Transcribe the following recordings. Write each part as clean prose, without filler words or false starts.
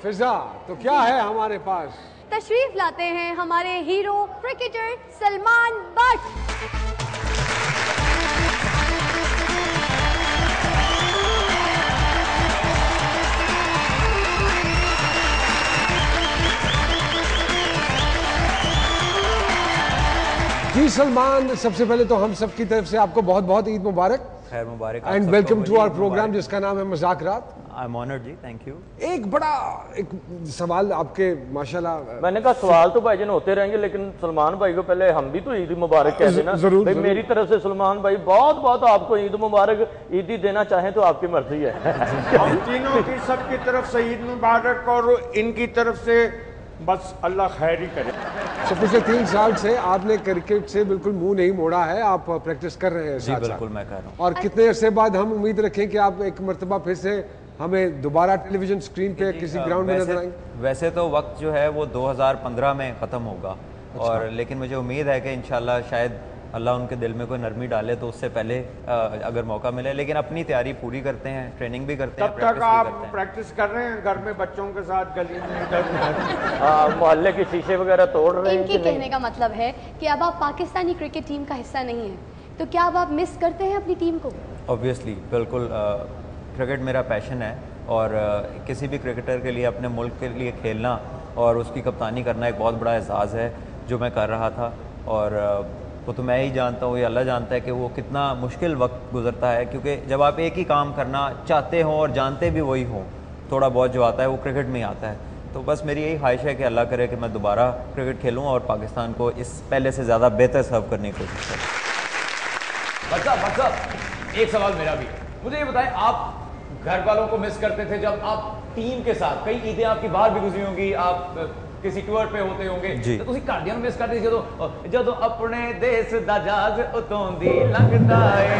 फिजा, तो क्या है हमारे पास? तशरीफ लाते हैं हमारे हीरो क्रिकेटर सलमान बट। जी सलमान, सबसे पहले तो हम सब की तरफ से आपको बहुत बहुत ईद मुबारक। खैर मुबारक and welcome to our program जिसका नाम है मजाक रात। आई एम ऑनर्ड जी, थैंक यू। एक बड़ा सवाल आपके माशाल्लाह। मैंने कहा सवाल तो भाईजान होते रहेंगे, लेकिन सलमान भाई को पहले हम भी तो ईद मुबारक कह देना। जरूर, भाई जरूर। मेरी तरफ से सलमान भाई बहुत बहुत आपको ईद मुबारक। ईदी देना चाहें तो आपकी मर्जी है। हम तीनों की सबकी तरफ से ईद मुबारक और इनकी तरफ से बस अल्लाह खैर ही करे। तो पिछले 3 साल से आपने क्रिकेट से बिल्कुल मुंह नहीं मोड़ा है, आप प्रैक्टिस कर रहे हैं जी साथ बिल्कुल, साथ। मैं कर रहा हूँ। और कितने अरसे बाद हम उम्मीद रखें कि आप एक मर्तबा फिर से हमें दोबारा टेलीविजन स्क्रीन पे किसी ग्राउंड में नजर आएंगे? वैसे तो वक्त जो है वो 2015 में ख़त्म होगा। और लेकिन मुझे उम्मीद है कि इंशाल्लाह शायद अल्लाह उनके दिल में कोई नरमी डाले तो उससे पहले अगर मौका मिले। लेकिन अपनी तैयारी पूरी करते हैं, ट्रेनिंग भी करते हैं, तब तक प्रैक्टिस भी आप करते हैं। प्रैक्टिस कर रहे हैं घर में बच्चों के साथ, गली में, इधर मोहल्ले के शीशे वगैरह तोड़ रहे हैं इनके कि नहीं? कहने का मतलब है कि अब आप पाकिस्तानी क्रिकेट टीम का हिस्सा नहीं है, तो क्या अब आप मिस करते हैं अपनी टीम को? ऑब्वियसली बिल्कुल, क्रिकेट मेरा पैशन है और किसी भी क्रिकेटर के लिए अपने मुल्क के लिए खेलना और उसकी कप्तानी करना एक बहुत बड़ा एहसास है जो मैं कर रहा था। और वो तो मैं ही जानता हूँ, ये अल्लाह जानता है कि वो कितना मुश्किल वक्त गुजरता है, क्योंकि जब आप एक ही काम करना चाहते हो और जानते भी वही हो, थोड़ा बहुत जो आता है वो क्रिकेट में ही आता है। तो बस मेरी यही ख्वाहिश है कि अल्लाह करे कि मैं दोबारा क्रिकेट खेलूँ और पाकिस्तान को इस पहले से ज़्यादा बेहतर सर्व करने की कोशिश करूँ। बच्चा एक सवाल मेरा भी। मुझे ये बताएं, आप घर वालों को मिस करते थे जब आप टीम के साथ, कई ईदें आपकी बाहर भी गुजरी होंगी, आप किसी टूर पे होते होंगे, जी। तो तुसी घरदियां ਨੂੰ मिस करते ਜਦੋਂ ਆਪਣੇ ਦੇਸ਼ ਦਾ ਜਹਾਜ਼ ਉਤੋਂ ਦੀ ਲੰਘਦਾ ਏ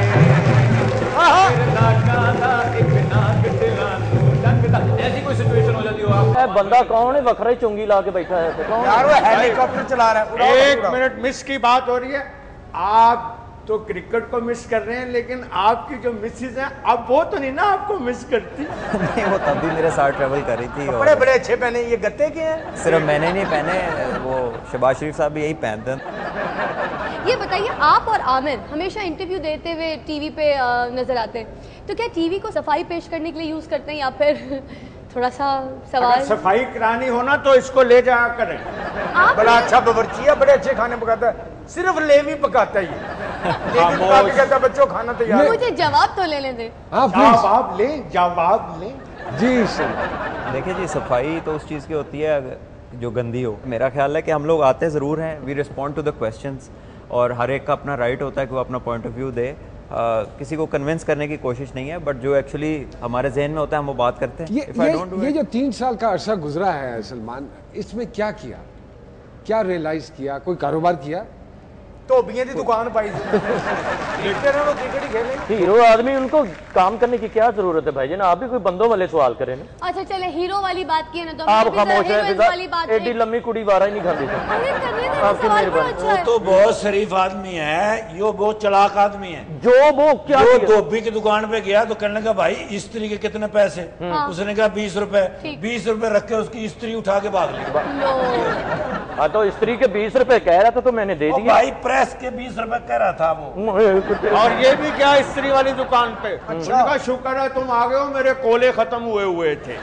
ਫਿਰ ਨਾਕਾਂ ਦਾ ਇੱਕ ਨਾਕ ਦਿਲਾਂ ਨੂੰ ਲੰਘਦਾ। ऐसी कोई सिचुएशन हो जाती हो आप? ए, बंदा कौन है वखरा ही चुंगी ला के बैठा है? कौन है? यार वो हेलीकॉप्टर चला रहा है। एक मिनट, मिस की बात हो रही है। आप तो क्रिकेट को मिस कर रहे हैं, लेकिन आपकी जो मिसेज हैं अब वो तो नहीं ना आपको मिस करती? नहीं, वो तब भी मेरे साथ ट्रैवल कर रही थी। बड़े बड़े अच्छे पहने, ये गत्ते के हैं? सिर्फ मैंने नहीं पहने, वो शहबाज शरीफ साहब भी यही पहनते हैं। ये बताइए, आप और आमिर हमेशा इंटरव्यू देते हुए टीवी पे नजर आते हैं, तो क्या टीवी को सफाई पेश करने के लिए यूज करते हैं या फिर थोड़ा सा सवाल? अगर सफाई करानी हो ना तो इसको ले जाया करें। आप बड़ा अच्छा बावर्ची है, बड़े अच्छे खाने पकाता है, सिर्फ लेवी पकाता ही है। लेकिन पका के कहता है बच्चों खाना तैयार है। मुझे जवाब तो लेने दे। हाँ प्लीज। जवाब ले, जवाब ले। जी सर। देखिए जी, सफाई तो उस चीज़ की होती है जो गंदी हो। मेरा ख्याल है कि हम लोग आते ज़रूर हैं, we respond to the questions, और हर एक का अपना राइट होता है कि वो अपना पॉइंट ऑफ व्यू दे। किसी को कन्विंस करने की कोशिश नहीं है, बट जो एक्चुअली हमारे जहन में होता है हम वो बात करते हैं। If I don't do ये it- जो 3 साल का अरसा गुजरा है सलमान, इसमें क्या किया, क्या रियलाइज किया, कोई कारोबार किया? धोबियां की दुकान पाई देखते रहो, क्रिकेट ही खेलें। हीरो आदमी, उनको काम करने की क्या जरूरत है भाईजान? आप भी कोई बंदों वाले सवाल करें ना। अच्छा चले, हीरो वाली बात की है ना, तो आप मैं भी खामोश जरा है हीरोइंस वाली बात एडी लंबी कुड़ी वारा ही नहीं खाती। अरे करने दो, आपकी सवाल बड़ा मेहरबानी। अच्छा है। तो बहुत शरीफ आदमी है, यो बहुत चालाक आदमी है। जो वो क्या जो किया? धोबी की दुकान पे गया तो कहने का भाई इस्त्री के कितने पैसे? उसने कहा 20 रुपए। ठीक। 20 रुपए रख के उसकी इस्त्री उठा के भाग ली। लो, हाँ, तो स्त्री के 20 रुपए कह रहा था तो मैंने दे ओ दिया। भाई प्रेस के 20 रुपए कह रहा था वो। और ये भी क्या स्त्री वाली दुकान पे? उनका शुक्र है तुम आ गए हो, मेरे कोले खत्म हुए थे।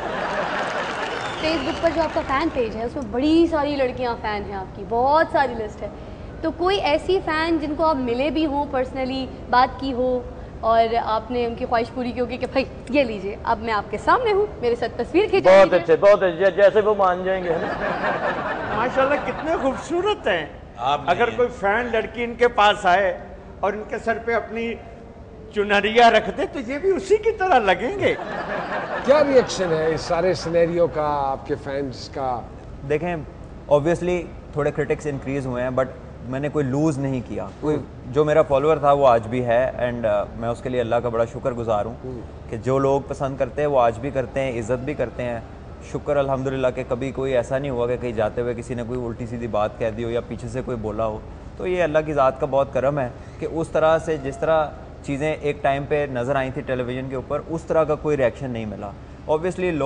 फेसबुक पर जो आपका फैन पेज है उसमें बड़ी सारी लड़कियां फैन हैं आपकी, बहुत सारी लिस्ट है, तो कोई ऐसी फैन जिनको आप मिले भी हों, पर्सनली बात की हो और आपने उनकी ख्वाहिश पूरी की होगी कि भाई ये लीजिए, अब मैं आपके सामने हूँ, मेरे साथ तस्वीर खींच बहुत लीजिए। अच्छे, बहुत अच्छे, जैसे वो मान जाएंगे। माशाल्लाह कितने खूबसूरत हैं। आप अगर नहीं कोई फैन लड़की इनके पास आए और इनके सर पे अपनी चुनरिया रख दे तो ये भी उसी की तरह लगेंगे। क्या रिएक्शन है इस सारे सिनेरियो का आपके फैंस का? देखें, ऑब्वियसली थोड़े क्रिटिक्स इंक्रीज हुए हैं, बट मैंने कोई लूज़ नहीं किया। कोई जो मेरा फॉलोअर था वो आज भी है, एंड मैं उसके लिए अल्लाह का बड़ा शुक्रगुजार हूँ कि जो लोग पसंद करते हैं वो आज भी करते हैं, इज़्ज़त भी करते हैं। शुक्र अल्हम्दुलिल्लाह कि कभी कोई ऐसा नहीं हुआ कि कहीं जाते हुए किसी ने कोई उल्टी सीधी बात कह दी हो या पीछे से कोई बोला हो। तो ये अल्लाह की ज़ात का बहुत करम है कि उस तरह से जिस तरह चीज़ें एक टाइम पे नज़र आई थी टेलीविज़न के ऊपर, उस तरह का कोई रिएक्शन नहीं मिला। ऑब्वियसली लोग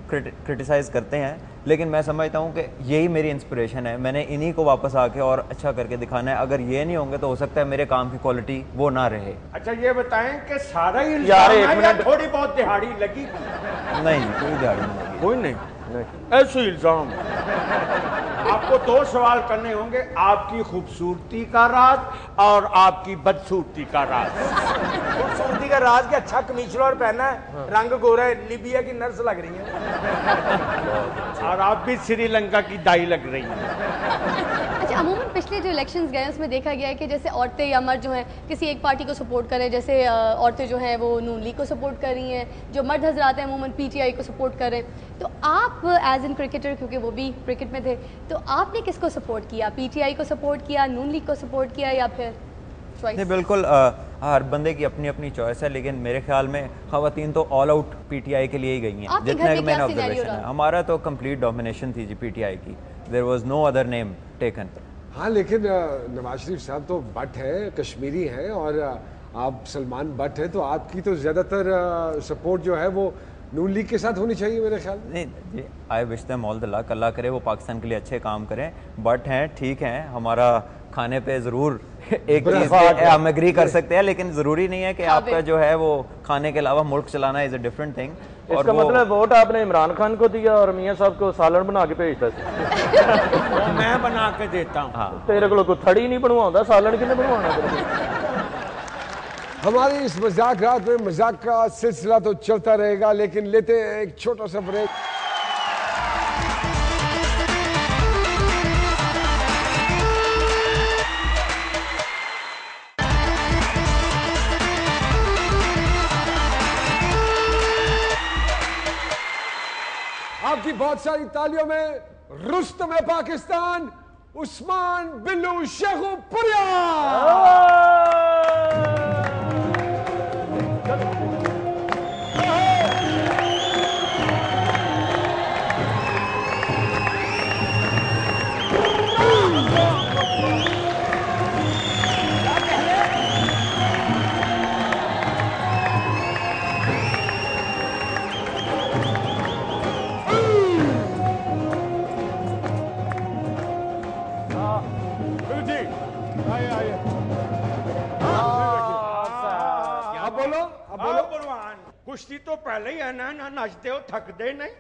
क्रिटिसाइज़ करते हैं, लेकिन मैं समझता हूँ कि यही मेरी इंस्पिरेशन है। मैंने इन्हीं को वापस आके और अच्छा करके दिखाना है। अगर ये नहीं होंगे तो हो सकता है मेरे काम की क्वालिटी वो ना रहे। अच्छा ये बताएं कि सारा ही इल्जाम है या थोड़ी बहुत दिहाड़ी लगी? नहीं, कोई दिहाड़ी नहीं लगी। कोई नहीं, ऐसे इल्जाम। आपको 2 सवाल करने होंगे, आपकी खूबसूरती का राज और आपकी बदसूरती का राज। खूबसूरती का राज के अच्छा कमीशनर पहना है, रंग गोरा है, लीबिया की नर्स लग रही है और आप भी श्रीलंका की दाई लग रही हैं। अच्छा, अमूमन पिछले जो इलेक्शंस गए उसमें देखा गया है कि जैसे औरतें या मर्द जो हैं किसी एक पार्टी को सपोर्ट करें, जैसे औरतें जो हैं वो नून लीग को सपोर्ट कर रही हैं, जो मर्द हजरात हैं अमूमन पीटीआई को सपोर्ट कर रहे हैं। तो आप एज एन क्रिकेटर, क्योंकि वो भी क्रिकेट में थे, तो आपने किसको सपोर्ट किया? पीटीआई को सपोर्ट किया, नून लीग को सपोर्ट किया, या फिर नहीं, बिल्कुल हर बंदे की अपनी अपनी चॉइस है, लेकिन मेरे ख्याल में खवातीन तो ऑल आउट पीटीआई के लिए ही गई हैं। जितने कि मैंने ऑब्जर्वेशन है, हमारा तो कंप्लीट डोमिनेशन थी जी पीटीआई की। There was no other name taken. हाँ, लेकिन नवाज शरीफ साहब तो भट्ट है, कश्मीरी हैं, और आप सलमान भट्ट हैं, तो आपकी तो ज़्यादातर सपोर्ट जो है वो नून लीग के साथ होनी चाहिए मेरे ख्याल में। नहीं जी, I wish them all the luck. Allah करे वो पाकिस्तान के लिए अच्छे काम करें। बट हैं, ठीक हैं, हमारा खाने पे ज़रूर एक चीज़ हम एग्री कर सकते हैं, लेकिन ज़रूरी नहीं है कि आपका जो है वो खाने के अलावा मुल्क चलाना इज़ अ डिफरेंट थिंग। इसका मतलब वोट आपने इमरान खान को दिया और मियाँ साहब को सालन बना के भेजता वो मैं बना के देता हूँ। हाँ, तेरे को थड़ी नहीं बनवाता, सालन किने बनवाना तेरे? हमारी इस मजाक रात में मजाक का सिलसिला तो चलता रहेगा, लेकिन लेते हैं एक छोटा सा ब्रेक। आपकी बहुत सारी तालियों में रुस्तम है पाकिस्तान, उस्मान बिल्लू शेखुपुरिया। कुश्ती तो पहले ही है ना, नाचते हो थकते नहीं?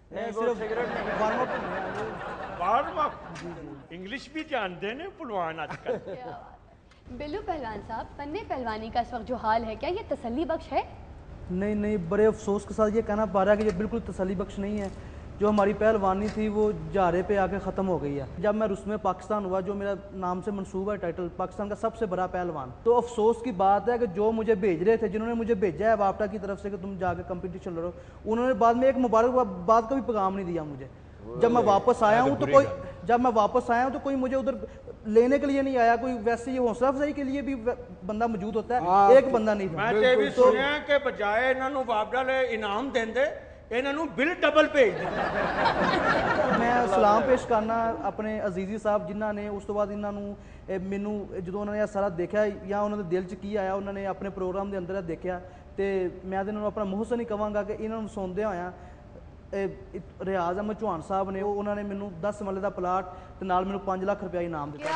वार्म अप इंग्लिश भी जानते हैं पहलवान आजकल। बिल्लू पहलवान साहब, फन्ने पहलवानी का इस वक्त जो हाल है, क्या ये तसल्ली बख्श है? नहीं, बड़े अफसोस के साथ ये कहना पा रहा है कि ये बिल्कुल तसल्ली बख्श नहीं है। जो हमारी पहलवानी थी वो जारे पे आके ख़त्म हो गई है। जब मैं रुस्मे पाकिस्तान हुआ, जो मेरा नाम से मंसूब है टाइटल, पाकिस्तान का सबसे बड़ा पहलवान, तो अफसोस की बात है कि जो मुझे भेज रहे थे, जिन्होंने मुझे भेजा है वापटा की तरफ से कि तुम जाके कंपटीशन लड़ो, उन्होंने बाद में एक मुबारकबाद का भी पैगाम नहीं दिया मुझे। जब मैं वापस आया हूँ तो कोई मुझे उधर लेने के लिए नहीं आया। कोई वैसे ये हौसला अफजाई के लिए भी बंदा मौजूद होता है, एक बंदा नहीं था। मैं भी सुनिया कि बजाय इन्होंने वापटा ले इनाम देंदे, इन्होंने बिल डबल भेज दिया। मैं सलाम पेश करना अपने अजीजी साहब जिन्हों ने उस तो बाद इन्होंने मैनू जो उन्होंने सारा देखा या उन्होंने दिल च की आया, उन्होंने अपने प्रोग्राम के अंदर देखा, तो मैं इन्होंने अपना मोहसन ही कहांगा कि इन्होंने सुनदे होया रियाज अहमद चौहान साहब ने उन्होंने मैनू 10 मरले का प्लाट ते नाल मैनू 5 लाख रुपया इनाम दिता।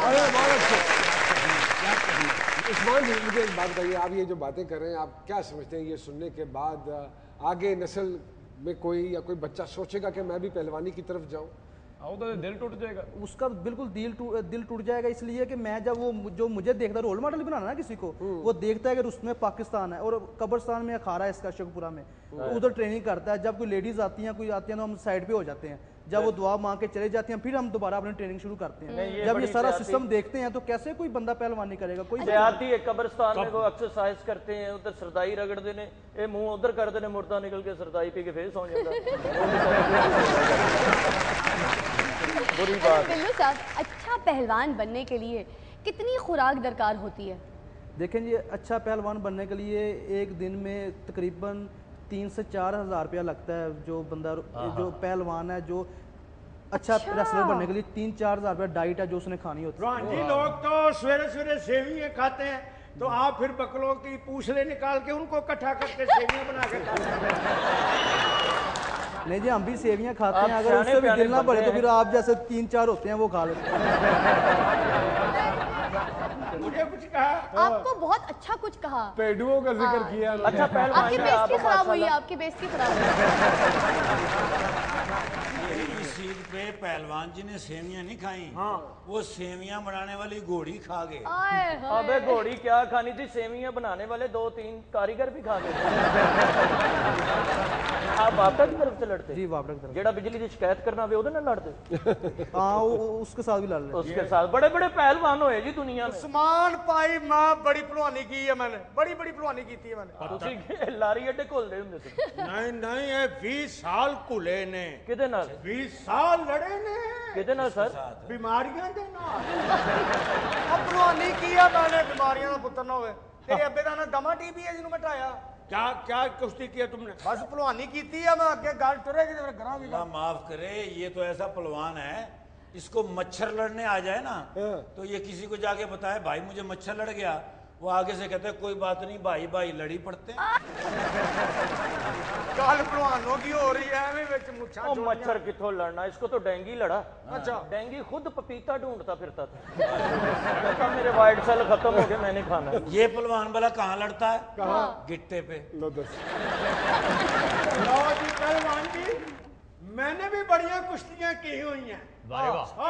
उस्मान जी, मुझे एक बात बताइए, आप ये जो बातें कर रहे हैं, आप क्या समझते हैं ये सुनने के बाद आगे नस्ल में कोई या कोई बच्चा सोचेगा कि मैं भी पहलवानी की तरफ जाऊं? दिल टूट जाएगा उसका, बिल्कुल दिल टूट जाएगा। इसलिए कि मैं जब वो जो मुझे देखता है, रोल मॉडल बनाना ना किसी को, वो देखता है कि उसमें पाकिस्तान है और कब्रस्तान में अखाड़ा है इसका शेखपुरा में, तो उधर ट्रेनिंग करता है। जब कोई लेडीज आती हैं तो हम साइड पे हो जाते हैं। जब वो दुआ मांग के चले जाती हैं, फिर हम दोबारा अपनी ट्रेनिंग शुरू करते हैं। जब ये सारा सिस्टम देखते हैं तो कैसे कोई बंदा पहलवानी करेगा? कोई देहाती है कब्रिस्तान में वो एक्सरसाइज करते हैं, उधर सरदाई रगड़ते हैं, ये मुंह उधर करते हैं, मुर्दा निकल के सरदाई पी के फिर सौ जाता बुरी बात। बिल्लू साहब, अच्छा पहलवान बनने के लिए कितनी खुराक दरकार होती है? देखें जी, अच्छा पहलवान बनने के लिए एक दिन में तकरीबन 3 से 4 हज़ार रुपया लगता है। जो बंदा जो पहलवान है, जो अच्छा रेसलर बनने के लिए 3-4 हज़ार रुपया डाइट है जो उसने खानी होती है। जी, लोग तो सवेरे सवेरे सेवियां खाते हैं, तो आप फिर बकलों की पूछले निकाल के उनको इकट्ठा करके सेवियां बना के खाते हैं। नहीं जी, हम भी सेवियां खाते आप हैं, अगर सियाने उससे भी प्याने दिल ना भरे बंदे तो फिर आप जैसे 3-4 होते हैं वो खा लेते हैं। मुझे कुछ कहा आपको बहुत अच्छा कुछ कहा। पेडुओं का जिक्र किया। अच्छा पहलवान आपकी जी, आप बेइज्जती खराब हुई है, माशाल्लाह। आपकी बेइज्जती खराब हुई। इस ईद पे पहलवान जी ने सेवियां नहीं खाई, वो सेवियां बनाने वाली घोड़ी खा गए। आए हाय। अबे घोड़ी क्या खानी थी, सेवियां बनाने वाले 2-3 कारीगर भी खा गए। आप वापडा की तरफ से लड़ते? जी वापडा की तरफ। जेड़ा बिजली की शिकायत करना वे ओदे नाल लड़ते? हाँ उसके साथ भी लड़ लेते। उसके साथ बड़े बड़े पहलवान होए जी दुनिया में। उस्मान पाई मैं बड़ी भलवानी की है, मैंने बड़ी बड़ी भलवानी की है मैंने। ਤੁਸੀਂ ਲਾਰੀ ਅੱਡੇ ਘੁਲਦੇ ਹੁੰਦੇ ਸੀ। नहीं नहीं ये 20 साल कुले ने, ਕਿਹਦੇ ਨਾਲ? 20 साल लड़े ने ਕਿਹਦੇ ਨਾਲ ਸਰ? बीमारियां दे नाल। अब भलवानी की है मैंने, बीमारियां का पुत्र ना होवे। तेरे अब्बे का ना दमा टीबी है जिन्होंने मिटाया। क्या क्या कुश्ती किया तुमने? बस भलवानी की है, मैं अगे गल टुरेगी तो फिर करा भी। अल्लाह माफ करे, ये तो ऐसा पहलवान है, इसको मच्छर लड़ने आ जाए ना तो ये किसी को जाके बताए भाई मुझे मच्छर लड़ गया, वो आगे से कहते हैं कोई बात नहीं भाई भाई लड़ी पड़ते हैं। गल भलवानों की हो रही है, एवें विच मुच्छां ओ जोड़ियां। मच्छर किथों लड़ना, इसको तो डेंगी लड़ा। अच्छा। डेंगी खुद पपीता ढूंढता फिरता था। कहता मेरे वाइट सेल खत्म हो गए, मैंने खाना है। ये पहलवान भला कहाँ लड़ता है? कहाँ? गिट्टे पे। लो दस। लो जी पहलवान जी, मैंने भी बढ़िया कुश्तियां की हुई हैं। ओए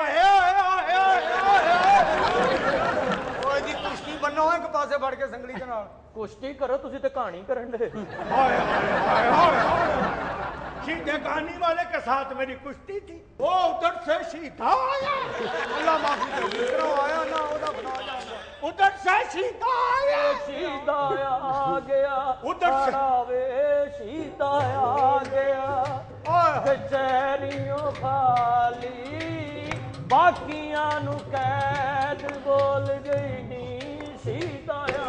जी कुश्ती बनना है एक पासे फड़ के संगली के नाल। कुश्ती करो, तुसी ते कहानी करन दे। सीधे कहानी वाले के साथ मेरी कुश्ती थी, वो उधर से सीधा आया। अल्लाह माफी दे, इतना आया ना ओदा बना जाऊंगा। उधर से सीधा आया। सीधा आ गया उधर से। वे सीधा आ गया कचहरियों खाली बाकियां नु कैद बोल गई नी सीधा आ।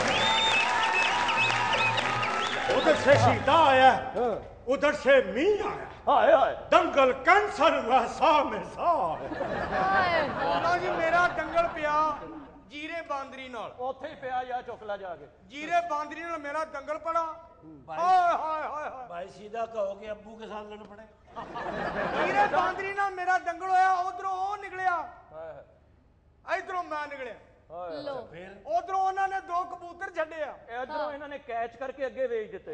उधर से सीधा आया, उधर से मी आया। हाय हाय दंगल कैंसर हुआ सा में सा। हाय हाय। अल्लाह जी मेरा दंगल पिया जीरे बांदरी नाल। ਉੱਥੇ ਹੀ ਪਿਆ ਜਾ ਚੁਕਲਾ ਜਾ ਕੇ। जीरे बांदरी नाल मेरा दंगल पड़ा। हाय हाय हाय हाय। भाई सीधा कहोगे अब्बू के साथ लड़ पड़े। जीरे बांदरी नाल मेरा दंगल होया, उधरों ओ निकलिया, इधरों मैं निकलिया। लो उधरों उन्होंने 2 कबूतर छड्डे आ। ਇਧਰੋਂ ਇਹਨਾਂ ਨੇ ਕੈਚ ਕਰਕੇ ਅੱਗੇ ਵੇਚ ਦਿੱਤੇ।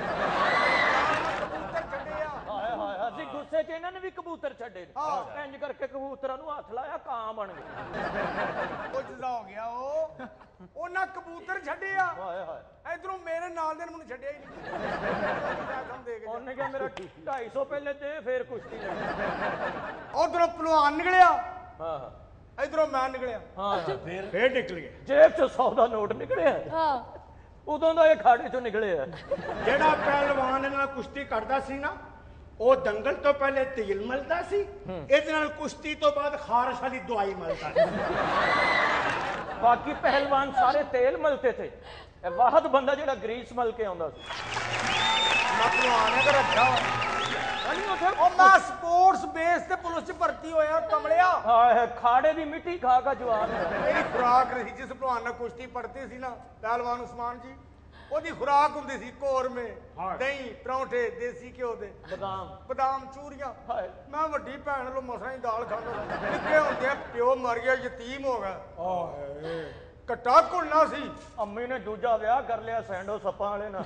कबूतर छड्डे आ। ਹਾਏ ਹਾਏ ਅਸੀਂ ਗੁੱਸੇ 'ਚ ਇਹਨਾਂ ਨੇ ਵੀ ਕਬੂतर ਛੱਡੇ ਨੇ। ਇੰਜ ਕਰਕੇ ਕਬੂਤਰਾਂ ਨੂੰ ਹੱਥ ਲਾਇਆ, ਕਾਂ ਬਣ ਗਏ। ਉਹ ਜਜ਼ਾ ਹੋ ਗਿਆ ਉਹ। ਉਹਨਾਂ ਕਬੂਤਰ ਛੱਡੇ ਆ। ਹਾਏ ਹਾਏ ਇਧਰੋਂ ਮੇਰੇ ਨਾਲ ਦੇ ਨੇ ਮੈਨੂੰ ਛੱਡਿਆ ਹੀ ਨਹੀਂ। ਦੇ ਕੇ ਉਹਨੇ ਕਿਹਾ ਮੇਰਾ 250 ਪਹਿਲੇ ਤੇ ਫੇਰ ਕੁਸ਼ਤੀ ਲੜੀ। ਉਧਰੋਂ ਪਹਿਲਵਾਨ ਨਿਕਲਿਆ, ਹਾਂ ਹਾਂ ਇਧਰੋਂ ਮੈਂ ਨਿਕਲਿਆ। ਹਾਂ फिर निकल गए। ਜੇਬ 'ਚ 100 ਦਾ ਨੋਟ ਨਿਕਲਿਆ। हाँ ਉਦੋਂ ਦਾ ਇਹ ਖਾੜੇ 'ਚੋਂ ਨਿਕਲਿਆ। ਜਿਹੜਾ ਪਹਿਲਵਾਨ ਨਾਲ ਕੁਸ਼ਤੀ ਕਰਦਾ ਸੀ ਨਾ, ਉਹ ਦੰਗਲ ਤੋਂ ਪਹਿਲੇ ਤੇਲ ਮਲਦਾ ਸੀ, ਇਹਦੇ ਨਾਲ ਕੁਸ਼ਤੀ ਤੋਂ ਬਾਅਦ ਖਾਰਸ਼ ਵਾਲੀ ਦਵਾਈ ਮਲਦਾ ਸੀ। ਬਾਕੀ ਪਹਿਲਵਾਨ ਸਾਰੇ ਤੇਲ ਮਲਤੇ ਥੇ, ਇਹ ਵਾਹਦ ਬੰਦਾ ਜਿਹੜਾ ਗਰੀਸ ਮਲ ਕੇ ਆਉਂਦਾ ਸੀ। ਮੈਂ ਪਹਿਲਵਾਨ ਨੇ ਰੱਖਿਆ ਉਹ ਮੈਂ ਸਪੋਰਟਸ ਬੇਸ ਤੇ ਪੁਲਿਸ 'ਚ ਭਰਤੀ ਹੋਇਆ ਕਮਲਿਆ। ਹਾਏ ਖਾੜੇ ਦੀ ਮਿੱਟੀ ਖਾ ਖਾ ਜਵਾਨ ਹੋਇਆ। ਮੇਰੀ ਖੁਰਾਕ ਰਹੀ ਜਿਸ ਪਹਿਲਵਾਨ ਨਾਲ ਕੁਸ਼ਤੀ ਪੜਤੀ ਸੀ ਨਾ, ਪਹਿਲਵਾਨ ਉਸਮਾਨ ਜੀ, ਉਹਦੀ ਖੁਰਾਕ ਹੁੰਦੀ ਸੀ ਕੋਰਮੇ, ਦਹੀਂ, ਪਰੌਂਠੇ, ਦੇਸੀ ਘਿਓ ਦੇ, ਬਦਾਮ ਚੂਰੀਆਂ। ਮੈਂ ਵੱਡੀ ਭੈਣ ਵੱਲੋਂ ਮਸਾਂ ਹੀ ਦਾਲ ਖਾਂਦਾ ਸੀ। ਨਿੱਕੇ ਹੁੰਦੇ ਪਿਓ ਮਰ ਗਿਆ, ਯਤੀਮ ਹੋ ਗਿਆ, ਕੱਟਾ ਘੁਲਣਾ ਸੀ। ਅੰਮੀ ਨੇ ਦੂਜਾ ਵਿਆਹ ਕਰ ਲਿਆ ਸੈਂਡੋ ਸੱਪਾਂ ਵਾਲੇ ਨਾਲ।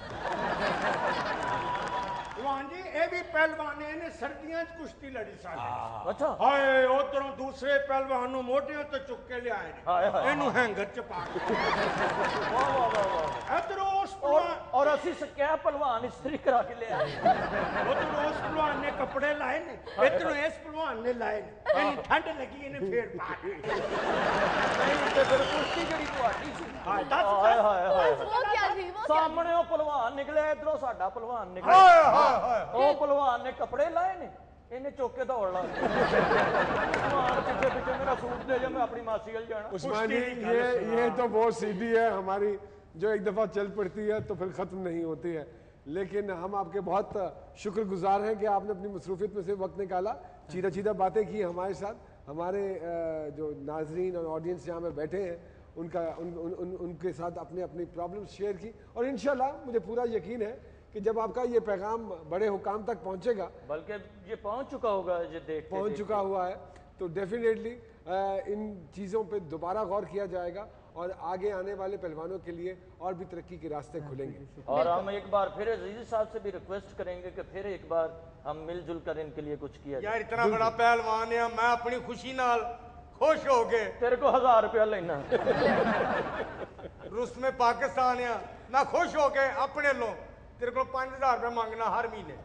ਭਲਵਾਨ ਜੀ ਇਹ ਵੀ ਪਹਿਲਵਾਨ ਨੇ, ਇਹਨੇ ਸਰਦੀਆਂ 'ਚ ਕੁਸ਼ਤੀ ਲੜੀ ਸਾਡੇ। ਅੱਛਾ ਹਾਏ ਉਧਰੋਂ ਦੂਸਰੇ ਪਹਿਲਵਾਨ ਨੂੰ ਮੋਢਿਆਂ ਤੋਂ ਚੁੱਕ ਕੇ ਲਿਆਏ ਨੇ, ਇਹਨੂੰ ਹੈਂਗਰ 'ਚ ਪਾ ਕੇ। ਵਾਹ ਵਾਹ ਵਾਹ ਵਾਹ। ਇੱਧਰੋਂ ਉਸ ਪਹਿਲਵਾਨ, ਔਰ ਅਸੀਂ ਸਕਿਆ ਪਹਿਲਵਾਨ ਇਸਤਰੀ ਕਰਾ ਕੇ ਲਿਆ। ਉਧਰੋਂ ਉਸ ਪਹਿਲਵਾਨ ਨੇ ਕੱਪੜੇ ਲਾਏ ਨੇ, ਇੱਧਰੋਂ ਇਸ ਪਹਿਲਵਾਨ ਨੇ ਲਾਏ ਨੇ। ਇਹਨੂੰ ਠੰਡ ਲੱਗੀ, ਇਹਨੇ ਫੇਰ ਪਾ ਕੇ। ਨਹੀਂ ਤੇ ਫਿਰ ਕੁਸ਼ਤੀ ਜਿਹੜੀ ਤੁਹਾਡੀ ਸੀ। ਹਾਏ ਦੱਸ ਹਾਏ ਹਾਏ ਹਾਏ वो क्या थी वो क्या? ਸਾਹਮਣੇ ਉਹ ਪਹਿਲਵਾਨ ਨਿਕਲਿਆ, ਇਧਰੋਂ ਸਾਡਾ ਪਹਿਲਵਾਨ ਨਿਕਲਿਆ। ਉਹ ਪਹਿਲਵਾਨ ਨੇ ਕੱਪੜੇ ਲਾਏ ਨੇ, ਇਹਨੇ ਚੁੱਕ ਕੇ ਦੌੜ ਲਾ। ਉਸਮਾਨ ਪਿੱਛੇ ਪਿੱਛੇ ਮੇਰਾ सूट दे जा, मैं अपनी मासी गल जाना। उस्मान जी ये तो बहुत सीधी है हमारी, जो एक दफ़ा चल पड़ती है तो फिर ख़त्म नहीं होती है। लेकिन हम आपके बहुत शुक्रगुजार हैं कि आपने अपनी मसरूफियत में से वक्त निकाला, चीदा चीदा बातें की हमारे साथ। हमारे जो नाजरीन और ऑडियंस यहाँ पे बैठे हैं उनका उनके साथ अपने अपनी प्रॉब्लम्स शेयर की, और इंशाल्लाह मुझे पूरा यकीन है कि जब आपका ये पैगाम बड़े हुकाम तक पहुंचेगा, बल्कि ये पहुंच चुका होगा, ये देखते पहुंच चुका हुआ है, तो डेफिनेटली इन चीज़ों पे दोबारा गौर किया जाएगा और आगे आने वाले पहलवानों के लिए और भी तरक्की के रास्ते खुलेंगे। और हम एक बार फिर अजीज साहब से भी रिक्वेस्ट करेंगे कि फिर एक बार हम मिलजुल कर इनके लिए कुछ किया यार इतना बड़ा पहलवान है, मैं अपनी खुशी नाल खुश हो गए। तेरे को 1000 रुपया लेना रूस में पाकिस्तान है, मैं खुश हो गए अपने लो तेरे को 5000 रुपया मांगना हर महीने।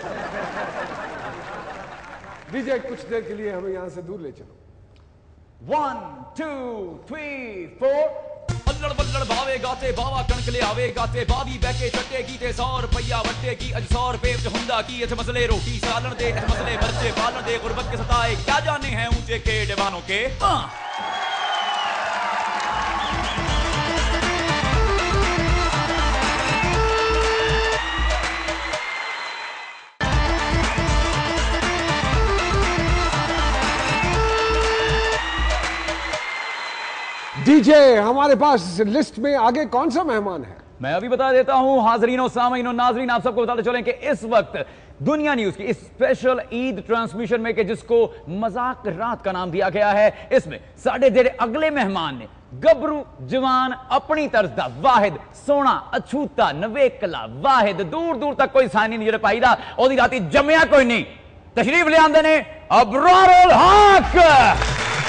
दीजिए कुछ देर के लिए हमें यहाँ से दूर ले चलो। 1 2 3 4 अल्लड़ बल्लड़ भावे गाते बावा कणक ले आवे गाते बावी बैके चट्टेगी ते 100 रुपया वट्टेगी अज 100 रुपए च हुंदा की इस मसले रोटी सालन दे इस मसले बच्चे पालन दे गुरबत के सताए क्या जाने हैं ऊंचे के दीवानों के। डीजे हमारे पास लिस्ट में आगे कौन सा मेहमान है? मैं अभी बता देता हूं हाजरीनों, सामीन और नाजरीन, आप सबको बताते चलें कि इस वक्त दुनिया न्यूज की इस स्पेशल ईद ट्रांसमिशन में कि जिसको मजाक रात का नाम दिया गया है, इसमें साढ़े देर अगले मेहमान ने गबरू जवान अपनी तर्ज दा वाहिद सोना अछूता नवेकला वाहिद दूर दूर तक कोई सानी नहीं पाई दा ओदी राती जमया कोई नहीं तशरीफ ले आंदे ने अबरारुल हक।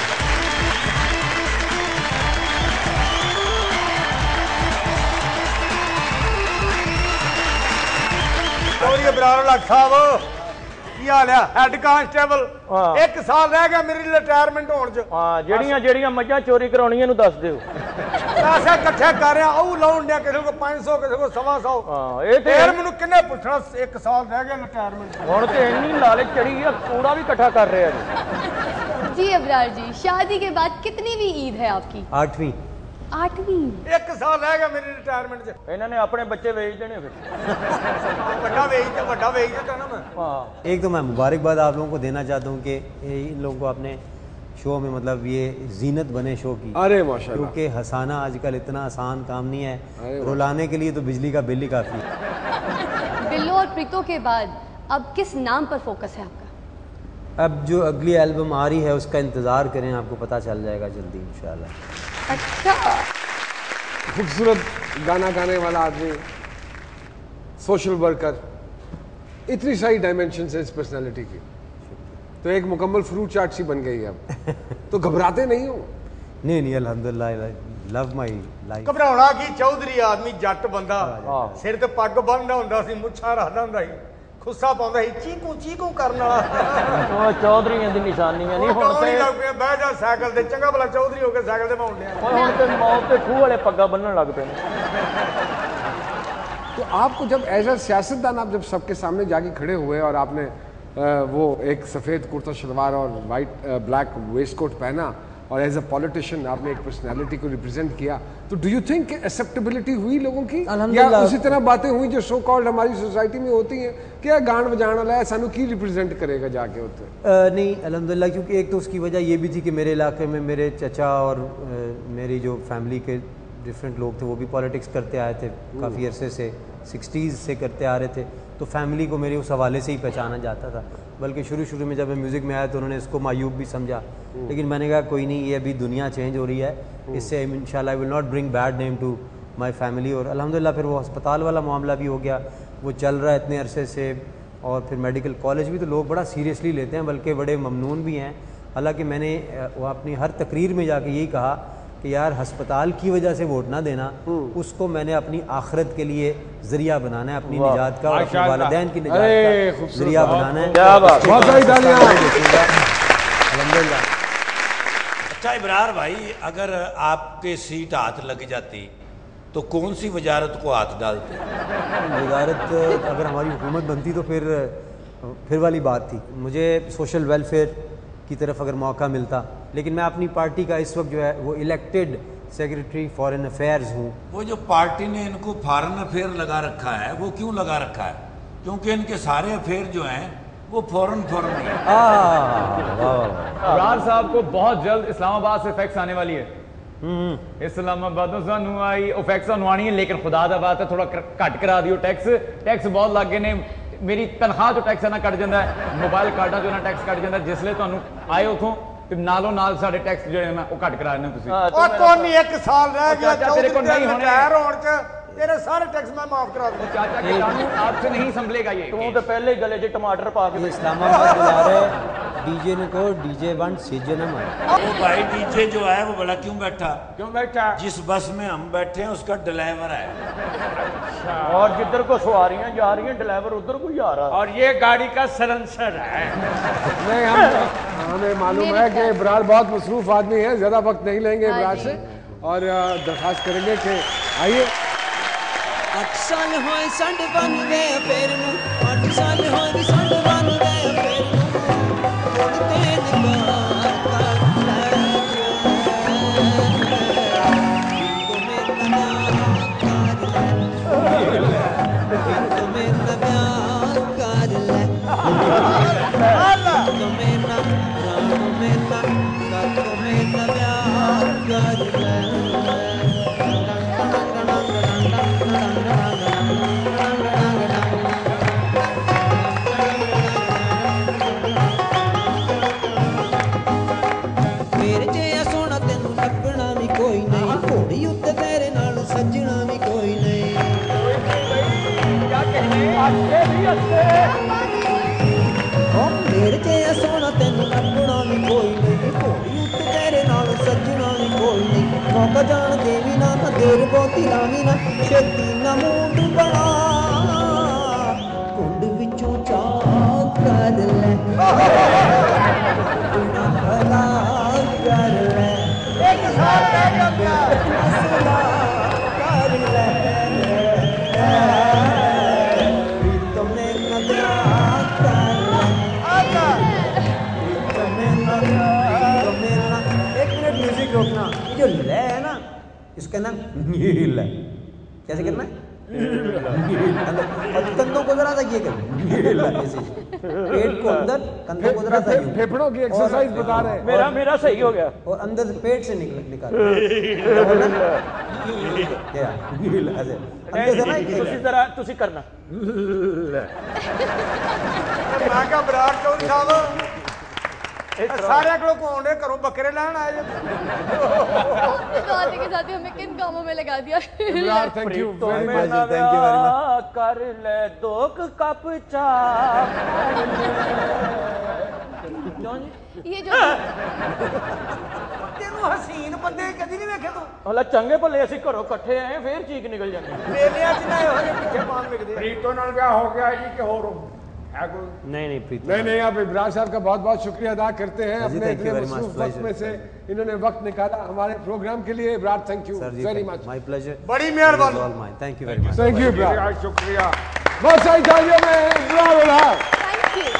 अबरारुल हक साहब की हाल है? हेड कांस्टेबल, 1 साल रह गया मेरी रिटायरमेंट होने च। हां ਜਿਹੜੀਆਂ ਮੱਝਾਂ ਚੋਰੀ ਕਰਾਉਣੀਆਂ ਨੂੰ ਦੱਸ ਦਿਓ। ਪੈਸੇ ਇਕੱਠੇ ਕਰ ਰਿਹਾ ਉਹ ਲਾਉਣ ਡਿਆ ਕਿਸੇ ਕੋ 500 ਕਿਸੇ ਕੋ 125 ਹਾਂ ਇਹ ਤੇ ਫੇਰ ਮੈਨੂੰ ਕਿੰਨੇ ਪੁੱਛਣਾ 1 ਸਾਲ ਰਹਿ ਗਿਆ ਰਿਟਾਇਰमेंट। ਹੁਣ ਤੇ ਇੰਨੀ ਲਾਲਚ ਚੜੀ ਆ ਕੂੜਾ ਵੀ ਇਕੱਠਾ ਕਰ ਰਿਹਾ ਜੀ। जी अबरार जी, शादी के बाद कितनी भी ईद है आपकी? 8वीं। 8वीं। 1 साल रह गया मेरी रिटायरमेंट च। ਇਹਨਾਂ ਨੇ ਆਪਣੇ ਬੱਚੇ ਵੇਚ देने फिर। ਵੱਡਾ ਵੇਚ ਦਿੱਤਾ ਨਾ मैं। हां एक तो मैं मुबारकबाद आप लोगों को देना चाहता हूँ कि इन लोगों को अपने शो में मतलब ये जीनत बने शो की। अरे माशाल्लाह, क्योंकि हंसाना आजकल इतना आसान काम नहीं है, रुलाने के लिए तो बिजली का बिल ही काफ़ी है। बिल्लो और प्रीतो के बाद अब किस नाम पर फोकस है आपका? अब जो अगली एल्बम आ रही है उसका इंतज़ार करें, आपको पता चल जाएगा जल्दी इंशाल्लाह। अच्छा, खूबसूरत गाना गाने वाला आदमी, सोशल वर्कर, इतनी सारी डायमेंशन है इस पर्सनालिटी की, तो एक मुकम्मल फ्रूट चाट सी बन गई है अब। तो घबराते नहीं हो? नहीं अल्हम्दुलिल्लाह, लव माई लाइफ। घबराउणा की चौधरी आदमी जट बंदा सिर ते पग बन्नदा हुंदा सी, मुੱਛਾਂ ਰੱਖਦਾ ਹੁੰਦਾ ਸੀ, खुस्सा पाਉਂਦਾ ਸੀ, ਚੀਕੂ ਕਰਨ ਵਾਲਾ। ਉਹ ਚੌਧਰੀਆਂ ਦੀ ਨਿਸ਼ਾਨੀਆਂ ਨਹੀਂ ਹੁਣ ਤੇ ਬਹਿ ਜਾ ਸਾਈਕਲ ਤੇ, ਚੰਗਾ ਭਲਾ ਚੌਧਰੀ ਹੋ ਕੇ ਸਾਈਕਲ ਤੇ ਪਾਉਂਦੇ ਆ। ਹੁਣ ਤੇ ਮੌਤ ਤੇ ਖੂਹ ਵਾਲੇ ਪੱਗਾਂ ਬੰਨਣ ਲੱਗ ਪਏ ਨੇ। तो आपको जब एज अ सियासतदान आप जब सबके सामने जाके खड़े हुए और आपने वो एक सफ़ेद कुर्ता शलवार और वाइट ब्लैक वेस्ट कोट पहना और एज अ पॉलिटिशियन आपने एक पर्सनालिटी को रिप्रेजेंट किया, तो डू यू थिंक एक्सेप्टेबिलिटी हुई लोगों की, या उसी तरह बातें हुई जो सो कॉल्ड हमारी सोसाइटी में होती हैं कि यार गांड बजाने वाला है, सानू की रिप्रेजेंट करेगा जाके होते? नहीं अल्हम्दुलिल्लाह, क्योंकि एक तो उसकी वजह ये भी थी कि मेरे इलाके में मेरे चचा और मेरी जो फैमिली के डिफरेंट लोग थे वो भी पॉलिटिक्स करते आए थे काफ़ी अरसे से, 60s से करते आ रहे थे, तो फैमिली को मेरे उस हवाले से ही पहचाना जाता था। बल्कि शुरू में जब मैं म्यूज़िक में आया तो उन्होंने इसको मायूब भी समझा, लेकिन मैंने कहा कोई नहीं, ये अभी दुनिया चेंज हो रही है, इससे इंशाल्लाह I will not bring bad name to my family. और अल्हम्दुलिल्लाह फिर वो अस्पताल वाला मामला भी हो गया, वो चल रहा है इतने अरसे से, और फिर मेडिकल कॉलेज भी तो लोग बड़ा सीरियसली लेते हैं, बल्कि बड़े ममनून भी हैं। हालांकि मैंने वो अपनी हर तकरीर में जाके यही कहा कि यार अस्पताल की वजह से वोट ना देना, उसको मैंने अपनी आखिरत के लिए जरिया बनाना है, अपनी निजात का, अपने वालिदैन की निजात का जरिया बनाना है। अच्छा इब्रार भाई, अगर आपके सीट हाथ लग जाती तो कौन सी वजारत को हाथ डालते? वजारत अगर हमारी हुकूमत बनती तो फिर वाली बात थी। मुझे सोशल वेलफेयर की तरफ अगर मौका मिलता, लेकिन मैं अपनी पार्टी का इस वक्त जो है वो इलेक्टेड सेक्रेटरी फॉरेन अफेयर्स हूँ। वो जो पार्टी ने इनको फॉरेन अफेयर लगा रखा है, वो क्यों लगा रखा है? क्योंकि इनके सारे अफेयर जो हैं वो फॉरेन नहीं है। इमरान साहब को बहुत जल्द इस्लामाबाद से फैक्स आने वाली है इस्लामाबादों सानू आई ਉਹ ਫੈਕਸ ਸਾਨੂੰ ਆਣੀ ਹੈ ਲੇਕਿਨ ਖੁਦਾ ਦਾ ਬਾਤ ਹੈ ਥੋੜਾ ਘੱਟ ਕਰਾ ਦਿਓ ਟੈਕਸ ਬਹੁਤ ਲੱਗ ਗਏ ਨੇ ਮੇਰੀ ਤਨਖਾਹ ਤੋਂ ਟੈਕਸ ਨਾ ਕੱਟ ਜਾਂਦਾ ਮੋਬਾਈਲ ਕਾਰਡਾਂ ਤੋਂ ਨਾ ਟੈਕਸ ਕੱਟ ਜਾਂਦਾ ਜਿਸਲੇ ਤੁਹਾਨੂੰ ਆਏ ਉਥੋਂ ਤੇ ਨਾਲੋਂ ਨਾਲ ਸਾਡੇ ਟੈਕਸ ਜਿਹੜੇ ਨੇ ਉਹ ਘੱਟ ਕਰਾ ਦੇਣੇ ਤੁਸੀਂ ਉਹ ਕੋਨੀ 1 ਸਾਲ ਰਹਿ ਗਿਆ ਤੇਰੇ ਕੋਲ ਨਹੀਂ ਹੋਣੇ ਹੋਣ ਚ तेरे सारे टैक्स मैं माफ करा दूं। चाचा के कानून आपसे नहीं संभलेगा ये। तू तो पहले ही गले च टमाटर पा के इस्लामाबाद जा रहे डीजे ने कहो डीजे बंद सीजे न मारे। वो भाई डीजे जो है वो बड़ा क्यों बैठा? क्यों बैठा? जिस बस में हम बैठे हैं उसका ड्राइवर है और जिधर को सवारियां जा रही हैं ड्राइवर उधर को जा रहा और ये गाड़ी का सलेंसर है। नहीं हमें मालूम है कि इब्रार बहुत मसरूफ आदमी है, ज्यादा वक्त नहीं लेंगे इब्रार से और दरखास्त करेंगे कि आइए। 8 साल होए संड बन गए फिर नू 8 साल होए संड बन गए फिर नू उड़ते निगाह कर ले तो मेरा प्यार कर ले तो मेरा प्यार कर ले तो मेरा राम मेरा तो मेरा प्यार कर ले मेरे चे सोना तेन अपना भी कोई नहीं घोड़ी उत्ते तेरे नाल सजना भी कोई नहीं मौका जान देवी ना देर बहुती लावी ना छेती ना मूड बना कुंड विचों चाह कर ले भला कर ले एक साथ कर ले रोकना ये जो ले है ना इसका नाम नील है कैसे करना है और कंधों को जरा सा ये कर ऐसे पेट को अंदर कंधों को जरा सा फेफड़ों की एक्सरसाइज बता रहे हैं मेरा सही हो गया और अंदर से पेट से निकाल ऐसे अंदर से ना उसी तरह तुसी करना मैं क्या विराट कोहली साहब सारे लोग कौन है घरों बकरे लैन आए गाने के साथ ही हमें किन कामों में लगा दिया thank you very much thank you very much कर ले 2 कप चाह ये जो तेनू हसीन बंदे कदी नहीं वेखे तू हला चंगे भले ਅਸੀਂ ਘਰੋਂ ਇਕੱਠੇ ਆਏ ਫੇਰ ਚੀਕ ਨਿਕਲ ਜਾਂਦੀ ਮੇਲਿਆਂ ਚ ਨਾ ਇਹੋ ਜਿਹੇ ਪਿੱਛੇ ਪਾਣ ਵਿਕਦੇ प्रीतो नाल ब्याह हो गया जी कि और है कोई नहीं प्रीत नहीं आप इब्रार साहब का बहुत बहुत शुक्रिया अदा करते हैं अपने इतने मसरूफ वक्त में से इन्होंने वक्त निकाला हमारे प्रोग्राम के लिए Ibrar thank you very much my pleasure बड़ी मेहरबानी thank you very much thank you Ibrar शुक्रिया बहुत सारी तालियों में इब्रार थैंक यू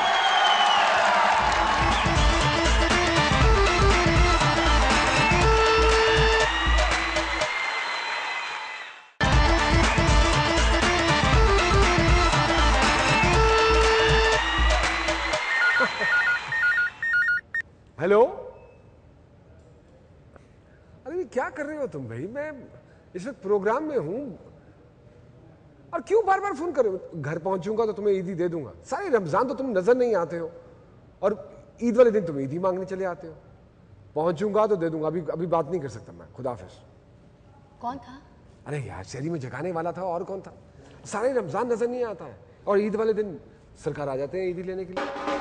हेलो अरे क्या कर रहे हो तुम भाई? मैं इस वक्त प्रोग्राम में हूं और क्यों बार बार फोन कर रहे हो? घर पहुंचूंगा तो तुम्हें ईदी दे दूंगा। सारे रमजान तो तुम नजर नहीं आते हो और ईद वाले दिन तुम ईदी मांगने चले आते हो। पहुंचूंगा तो दे दूंगा, अभी बात नहीं कर सकता मैं। खुदाफिज। कौन था? अरे यार शहरी में जगाने वाला था और कौन था? सारे रमजान नजर नहीं आता है और ईद वाले दिन सरकार आ जाते हैं ईदी लेने के लिए।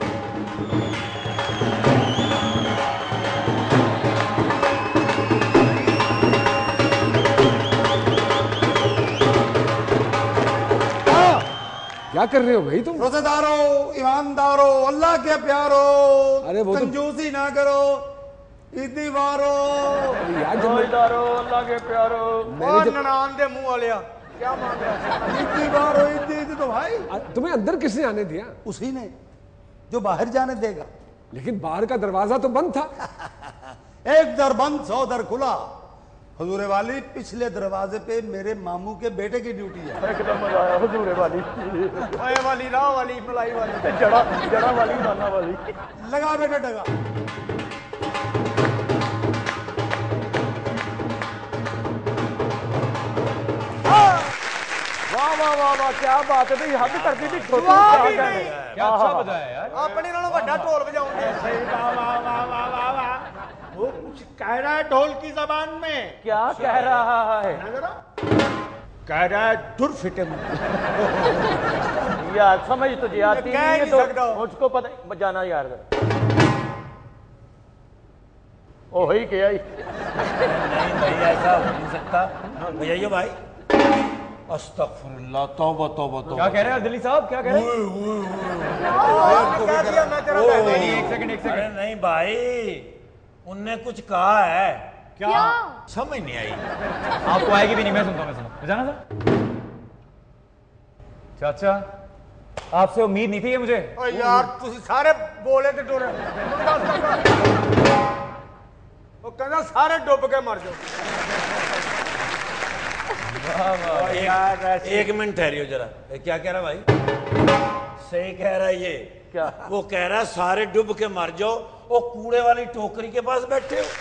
क्या कर रहे हो भाई तुम? रोजेदारो, ईमानदारो, अल्लाह के प्यारो, अरे वो कंजूसी ना करो, ईदी वारो, रोजेदारो, अल्लाह के प्यारो, और ननान दे मुंह वालिया क्या मांग रहा है? ईदी वारो, ईदी तो भाई तुम्हें अंदर किसने आने दिया? उसी ने जो बाहर जाने देगा। लेकिन बाहर का दरवाजा तो बंद था। एक दर बंद 100 दर खुला। हुजूरे वाली पिछले दरवाजे पे मेरे मामू के बेटे की ड्यूटी है। एकदम मजा आया हुजूरे वाली ओए वाली राह वाली मलाई वाली जड़ा वाली दाना वाली लगा बेटे डगा। वाह वाह वाह, क्या बात है भाई, हद कर दी थी छोटी वाह भी क्या नहीं। क्या अच्छा बजाया यार। अपने नालों बड़ा ढोल बजाऊंगे। सही, वाह वाह वाह वाह वाह वाह। वो कुछ कह रहा है ढोल की जबान में। क्या कह रहा है कह रहा है दुर फिटे यार, समझ तुझे आती कह नहीं है नहीं तो सकता। मुझको पता जाना यार। ओ ही क्या ही नहीं भाई, ऐसा हो नहीं सकता। बजाइए भाई। अस्तगफुरुल्लाह, तौबा तौबा तौबा। क्या कह रहे हैं दिल्ली साहब, क्या कह रहे हैं? कह दिया मैं तेरा बहन। एक सेकंड अरे नहीं भाई, उनने कुछ कहा है। क्या? समझ नहीं आई। आपको आएगी भी नहीं, मैं सुनता हूँ, मैं सुना बजाना सर। चाचा, आपसे उम्मीद नहीं थी ये मुझे। ओ यार तुम सारे बोले ते डोरे वो कहना सारे डुब के मर जाओ। एक मिनट ठहरियो जरा। क्या कह रहा भाई? सही कह रहा है ये। क्या? वो कह रहा है सारे डूब के मर जाओ, वो कूड़े वाली टोकरी के पास बैठे हो।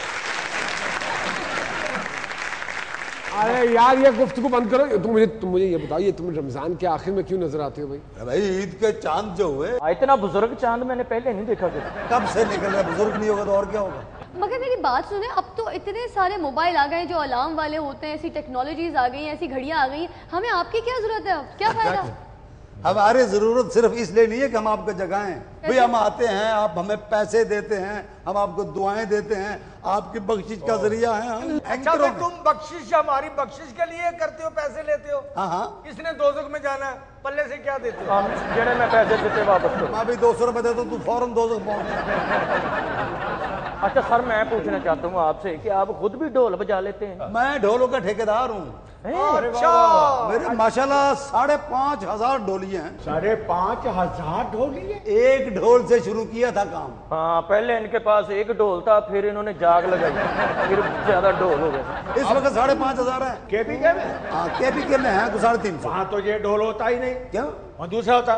अरे यार ये गुफ्तगू बंद करो। तुम मुझे ये बताओ, ये तुम रमजान के आखिर में क्यों नजर आते हो भाई? भाई ईद के चांद जो हुए, इतना बुजुर्ग चांद मैंने पहले नहीं देखा कभी। कब से निकल रहा है? बुजुर्ग नहीं होगा तो और क्या होगा? मगर मेरी बात सुने, अब तो इतने सारे मोबाइल आ गए जो अलार्म वाले होते हैं, ऐसी टेक्नोलॉजीज आ गई हैं, ऐसी घड़ियां आ गई हैं, हमें आपकी क्या जरूरत है? अब क्या फायदा? हमारी जरूरत सिर्फ इसलिए नहीं है कि हम आपको जगाएं। भाई हम आते हैं, आप हमें पैसे देते हैं, हम आपको दुआएं देते हैं, आपकी बख्शिश का जरिया है हम। अच्छा भाई तुम बख्शिश हमारी बख्शिश के लिए करते हो, पैसे लेते हो? हाँ हाँ। इसने दोजख में जाना है, पल्ले से क्या देते हो? हम जेड़े में पैसे देते वापस करो। मैं भी 200 रुपए देता हूँ, तू फौरन दोजख पहुंच। अच्छा सर, मैं पूछना चाहता हूँ आपसे कि आप खुद भी ढोल बजा लेते हैं? मैं ढोलों का ठेकेदार हूँ। अच्छा मेरे माशाल्लाह 5,500 ढोलियां हैं। 5,500 ढोलिए? एक ढोल से शुरू किया था काम। हाँ, पहले इनके पास एक ढोल था, फिर इन्होंने जाग लगाई, फिर ज्यादा ढोल हो गए। इस वक्त 5,500 है। केपीके में? हाँ केपीके में है, 350। वहाँ तो ये ढोल होता ही नहीं। क्यों? वहाँ दूसरा होता।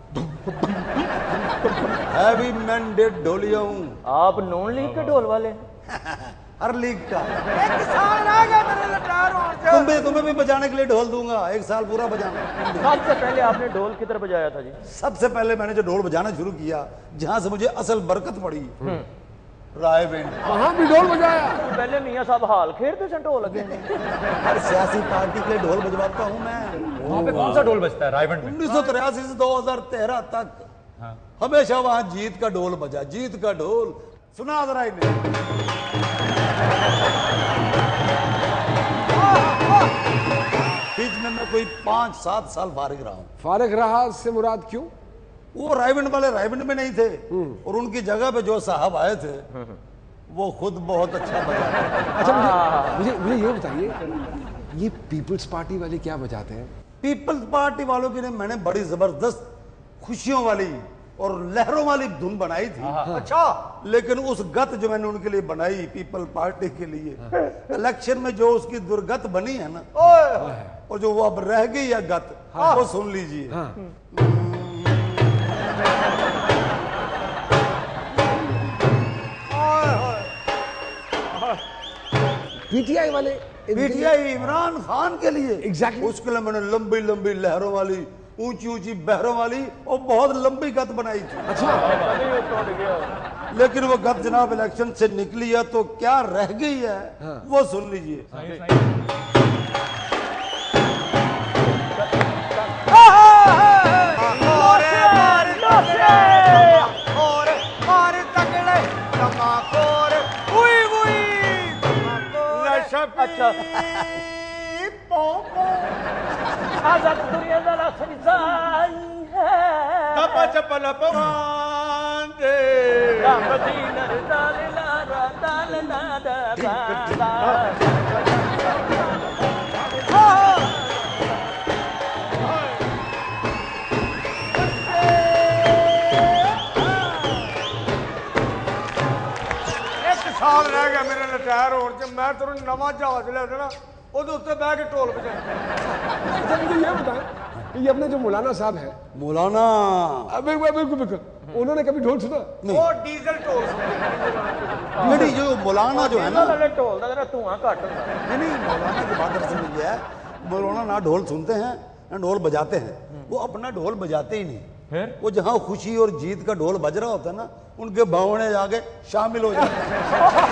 हैवी मैंडेट ढोलिया हूँ। आप नॉन लीग के ढोल वाले हैं? हर लीग का। एक साल रह गया मेरे लटार और तुम्हें भी बजाने के लिए ढोल दूंगा, 1 साल पूरा बजाना। सबसे पहले आपने ढोल किधर बजाया था जी? सबसे पहले मैंने जो ढोल बजाना शुरू किया, जहाँ से मुझे असल बरकत पड़ी, रायबेंड। वहां भी ढोल बजाया? पहले मियाँ साहब हाल खेलते थे ढोल लगे। हर सियासी पार्टी के लिए ढोल बजवाता हूँ मैं। वहाँ पे कौन सा ढोल बजता है रायबंड में? 1983 से 2013 तक हमेशा वहां जीत का ढोल बजा। जीत का ढोल सुना जरा इन्हें। बीच में मैं कोई 5-7 साल फारिग रहा हूँ। फारिग रहा से मुराद क्यों? वो रायबंड वाले रायबंड में नहीं थे, और उनकी जगह पे जो साहब आए थे वो खुद बहुत अच्छा बजाते। अच्छा मुझे ये बताइए, ये पीपल्स पार्टी वाले क्या बजाते हैं? पीपल्स पार्टी वालों की ने मैंने बड़ी जबरदस्त खुशियों वाली और लहरों वाली धुन बनाई थी। अच्छा, लेकिन उस गत जो मैंने उनके लिए बनाई पीपल पार्टी के लिए, इलेक्शन में जो उसकी दुर्गत बनी है ना, और जो वो अब रह गई है गत, वो सुन लीजिए। पीटीआई वाले? पीटीआई इमरान खान के लिए एग्जैक्टली। उसके लिए मैंने लंबी लंबी लहरों वाली, ऊंची ऊंची बहरों वाली और बहुत लंबी गत बनाई थी। अच्छा। लेकिन वो गत जनाब इलेक्शन से निकली है, तो क्या रह गई है वो सुन लीजिए। अच्छा आजाद दुनिया जरा संसार है तपा चपल पवान दे राम दीनर दाल लारा दाल नादा साल रह गया मेरे रिटायर होने से, मैं तेरे नवा जहाज ले देना, ਉਹਦੇ ਉੱਤੇ ਬਹਿ ਕੇ ਢੋਲ ਵਜਾਏ। अच्छा मुझे ये बताएं कि ये अपने जो मौलाना साहब हैं, मौलाना बिल्कुल उन्होंने कभी ढोल सुना? वो डीजल ढोल सुनते। नहीं, जो मौलाना जो है ना, ढोल का जरा धुआं घट नहीं मौलाना की बात दरअसल ये है, मौलाना ना ढोल सुनते हैं ढोल बजाते हैं, वो अपना ढोल बजाते ही नहीं, फिर वो जहाँ खुशी और जीत का ढोल बज रहा होता है ना, उनके भावने जाके शामिल हो जाते हैं।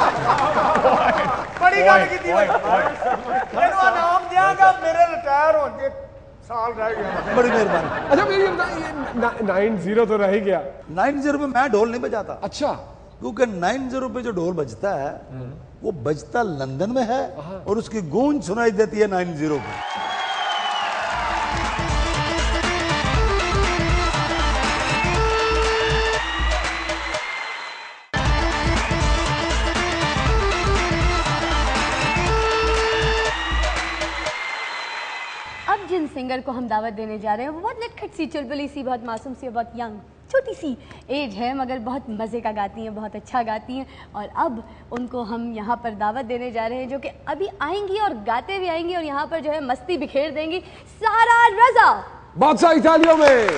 बड़ी गल की तेनू नाम दियांगा, मेरे रिटायर होने साल रह गया। बड़ी मेहरबानी। अच्छा मेरी ये 90 तो रह ही गया। 90 पे मैं ढोल नहीं बजाता। अच्छा, क्योंकि 90 पे जो ढोल बजता है वो बजता लंदन में है और उसकी गूंज सुनाई देती है 90 पे। अब जिन सिंगर को हम दावत देने जा रहे हैं वो बहुत नटखट सी, चुलबुली सी, बहुत मासूम सी, बहुत यंग, छोटी सी एज है, मगर बहुत मज़े का गाती हैं, बहुत अच्छा गाती हैं। और अब उनको हम यहाँ पर दावत देने जा रहे हैं, जो कि अभी आएंगी और गाते भी आएंगी और यहाँ पर जो है मस्ती बिखेर देंगी। सारा रज़ा, बहुत सारी तालियों में।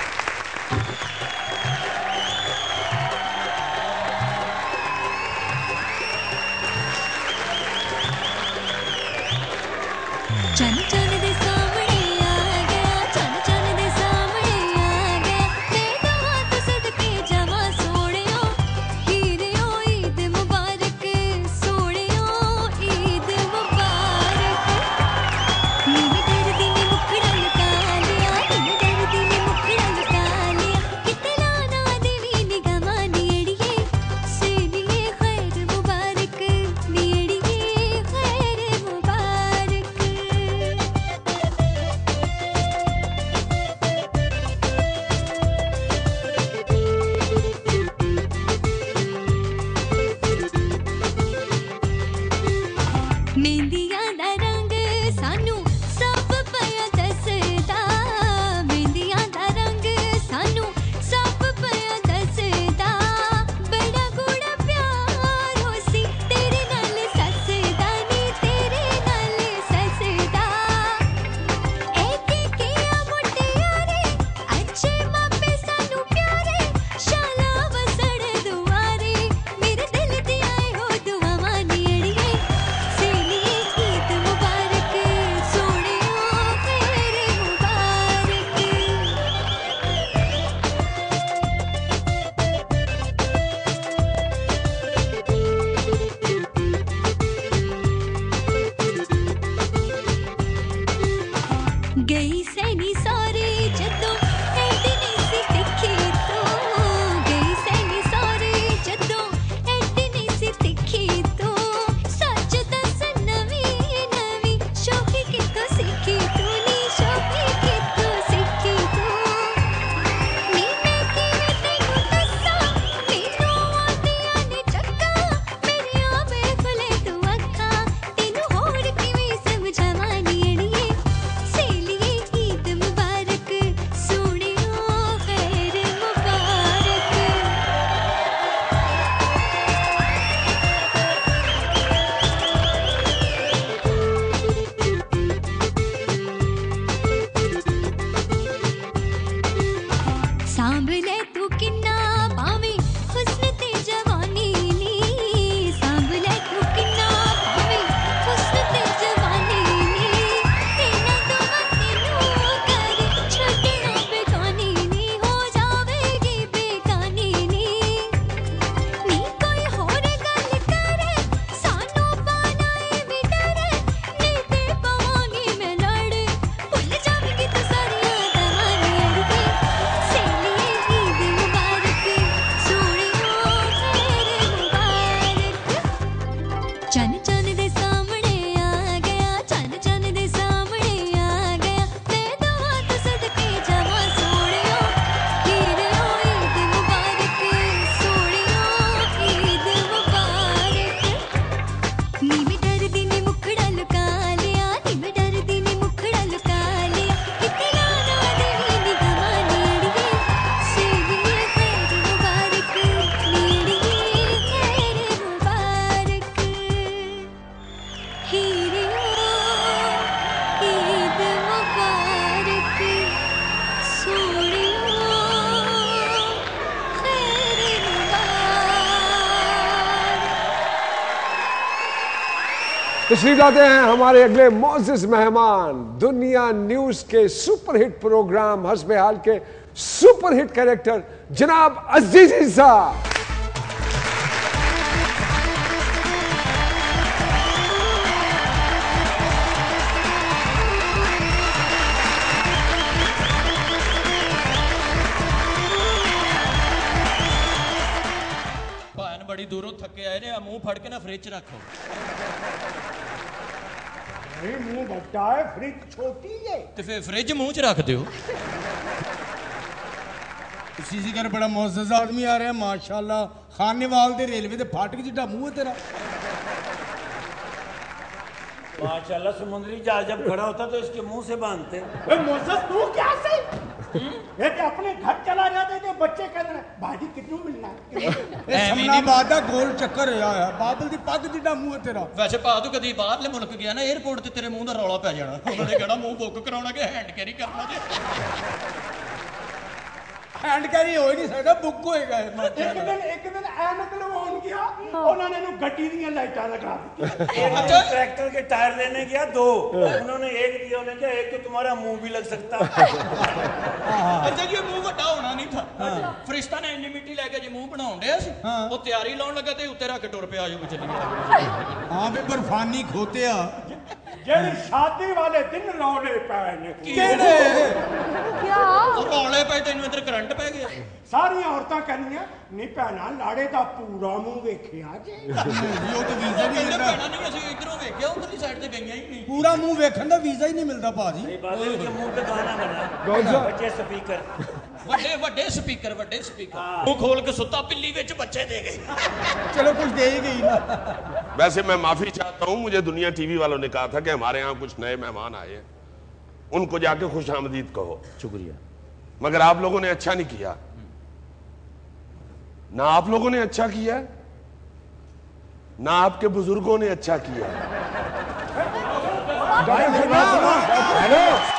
चन चन दे सामने आ गया, चन चन दे सामने आ गया, तेरा हाथ सदके जावा सोहणियो, हीरियो ईद मुबारक, सोहणियो ईद मुबारक। नीं डरदी नी मुखड़ा लुका लिया, नीं डरदी नी मुखड़ा लुका लिया, किते लाना देवी निगाहां नी अड़िए, सीनिए खैर मुबारक, नी अड़िए खैर मुबारक। तशरीफ लाते हैं हमारे अगले मोअज़्ज़िज़ मेहमान, दुनिया न्यूज के सुपरहिट प्रोग्राम हस्बे हाल के सुपरहिट कैरेक्टर जनाब अजीजी साहब। बड़ी दूरों थके आए ने, मुंह फड़ के ना फ्रिज रखो। मुंह बड़ा है, फ्रिज छोटी है, तो फिर फ्रिज मुंह च रख दो। इसी कर बड़ा मुअज़्ज़ज़ आदमी आ रहा है माशाल्लाह। खानेवाल दे रेलवे दे फाटक जिड्डा मुंह है तेरा। माशाल्लाह समुद्री जहाज जब खड़ा होता तो इसके मुंह से बांधते। मुअज़्ज़ज़ तू क्या से ये तो अपने घर चला जाते थे, बच्चे कहते हैं भाजी कितनू मिलना है। बादा गोल चक्कर है बादल दी पग जिड्डा मुंह है तेरा। वैसे पा तू कदी बाहरले मुल्क गया ना, एयरपोर्ट ते तेरे मुंह दा रौला पै जाना, उन्होंने कहना मुंह बुक कराउणा कि हैंड कैरी करना जे। हैंड कैरी हो ही नहीं सकता, बुक होएगा। एक दिन ऐनक लवाउण गया, उन्होंने नु गड्डी दी लाइटां लगा दी। अच्छा ट्रैक्टर के टायर लेने गया 2, उन्होंने एक दिया, उन्होंने कहा एक तो तुम्हारा मुंह भी लग सकता। अच्छा जी मुंह वड्डा होना नहीं था। फरिश्ता ने इंनी मिट्टी लेके जे मुंह बनाउण दिया सी, वो तैयारी लाउण लगा ते उत्ते रख टुर पिया, जो चली। हां बे बर्फानी खोतिया जेड़ी शादी वाले दिन रौले पै ने। केड़े क्या रौले पे तेनू इधर करंट पै गया। सारी औरतां कहनियां नहीं भैणा लाड़े दा पूरा मुंह वेखिया जे। यो तो वीजा नहीं मिलदा। भैणा नहीं असि इधरों वेखिया, उधरली साइड ते गईयां ही नहीं। पूरा मुंह वेखण दा वीजा ही नहीं मिलदा भाजी। बादल के मुंह पे गाना बना, कौन सा? बच्चे स्पीकर, ਵੱਡੇ ਵੱਡੇ ਸਪੀਕਰ ਮੂੰਹ ਖੋਲ ਕੇ ਸੁੱਤਾ ਪਿੱਲੀ ਵਿੱਚ ਬੱਚੇ ਦੇ ਗਏ। चलो कुछ दे ही गई ना। वैसे मैं माफी चाहता हूं, मुझे दुनिया टीवी वालों ने कहा था कि हमारे यहाँ कुछ नए मेहमान आए हैं, उनको जाके खुश आमदीद कहो। शुक्रिया। मगर आप लोगों ने अच्छा नहीं किया ना, आप लोगों ने अच्छा किया ना आपके बुजुर्गों ने अच्छा किया।